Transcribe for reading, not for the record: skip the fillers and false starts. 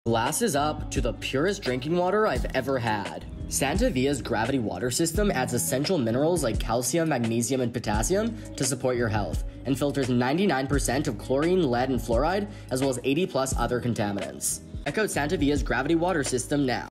Glasses up to the purest drinking water I've ever had. Santevia's gravity water system adds essential minerals like calcium, magnesium, and potassium to support your health, and filters 99% of chlorine, lead, and fluoride, as well as 80+ other contaminants. Check out Santevia's gravity water system now.